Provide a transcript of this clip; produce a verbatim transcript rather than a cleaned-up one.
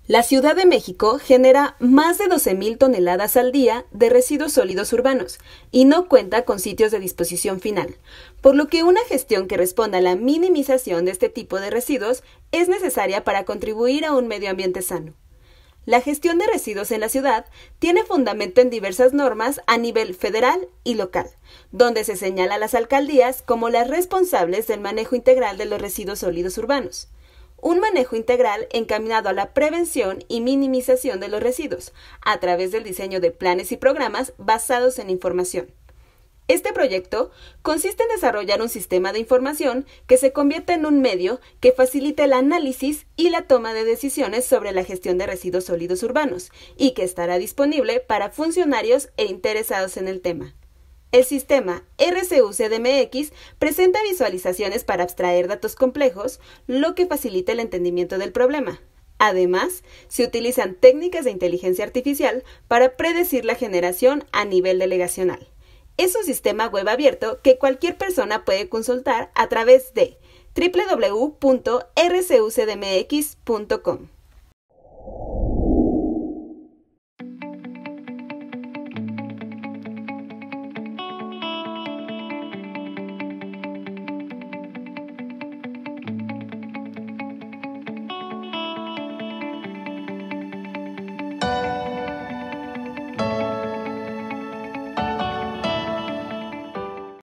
La Ciudad de México genera más de doce mil toneladas al día de residuos sólidos urbanos y no cuenta con sitios de disposición final, por lo que una gestión que responda a la minimización de este tipo de residuos es necesaria para contribuir a un medio ambiente sano. La gestión de residuos en la ciudad tiene fundamento en diversas normas a nivel federal y local, donde se señala a las alcaldías como las responsables del manejo integral de los residuos sólidos urbanos. Un manejo integral encaminado a la prevención y minimización de los residuos, a través del diseño de planes y programas basados en información. Este proyecto consiste en desarrollar un sistema de información que se convierta en un medio que facilite el análisis y la toma de decisiones sobre la gestión de residuos sólidos urbanos y que estará disponible para funcionarios e interesados en el tema. El sistema R C U C D M X presenta visualizaciones para abstraer datos complejos, lo que facilita el entendimiento del problema. Además, se utilizan técnicas de inteligencia artificial para predecir la generación a nivel delegacional. Es un sistema web abierto que cualquier persona puede consultar a través de doble u doble u doble u punto r c u c d m x punto com.